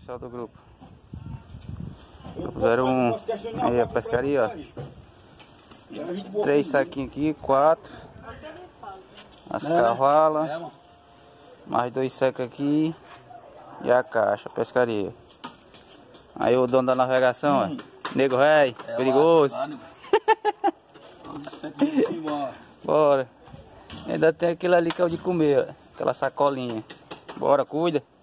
pessoal do grupo. Grupo 01. Aí a pescaria, ó. 3 saquinhos aqui, 4. As cavalas. Mais 2 sacos aqui. E a caixa, pescaria. Aí o dono da navegação, ó. Nego rei, perigoso. Bora. Ainda tem aquele ali que é o de comer, ó. Aquela sacolinha. Bora, cuida.